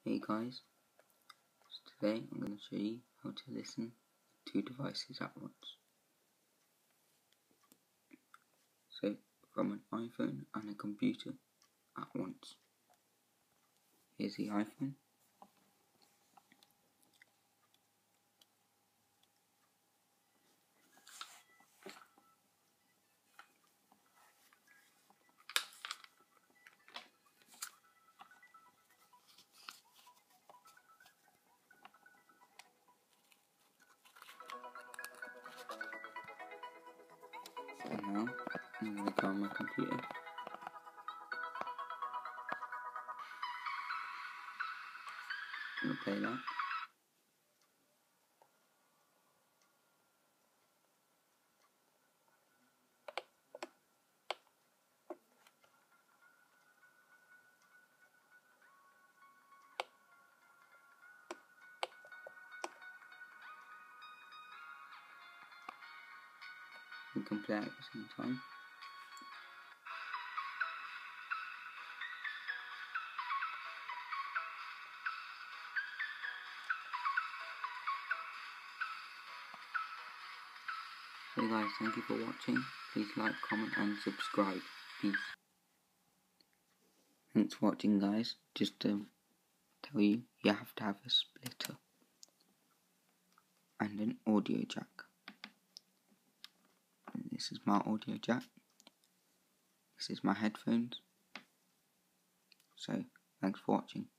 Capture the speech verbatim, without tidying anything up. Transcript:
Hey guys, so today I'm going to show you how to listen to two devices at once. So from an iPhone and a computer at once. Here's the iPhone. And now I'm going to go on my computer. I'm going to play that. You can play it at the same time. So guys, thank you for watching. Please like, comment and subscribe. Peace. Thanks for watching guys. Just to tell you, you have to have a splitter and an audio jack. And this is my audio jack. This is my headphones. So, thanks for watching.